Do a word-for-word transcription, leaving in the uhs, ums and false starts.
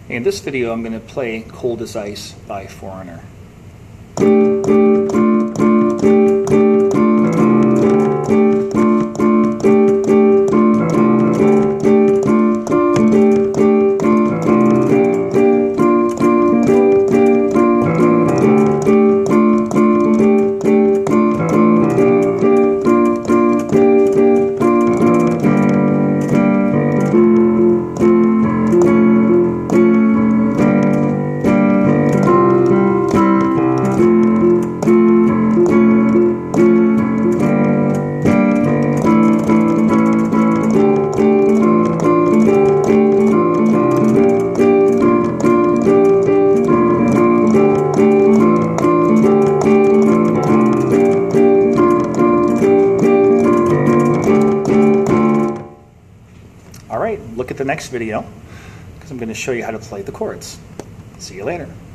In this video, I'm going to play Cold as Ice by Foreigner. Alright, look at the next video because I'm going to show you how to play the chords. See you later.